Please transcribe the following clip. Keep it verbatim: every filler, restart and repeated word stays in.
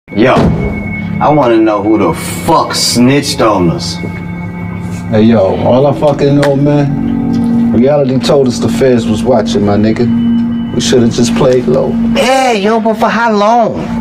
Yo, I want to know who the fuck snitched on us. Hey yo, all I fucking know, man, reality told us the feds was watching, my nigga. We should have just played low. Yeah, yo, but for how long?